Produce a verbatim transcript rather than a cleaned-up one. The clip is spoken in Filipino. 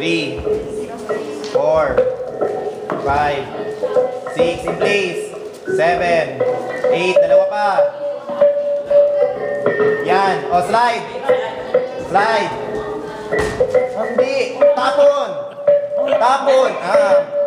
three, four, five, six, in place, seven, eight, dalawa pa. Yan, o slide. Slide. Hindi, tapon. Tapon. Ah.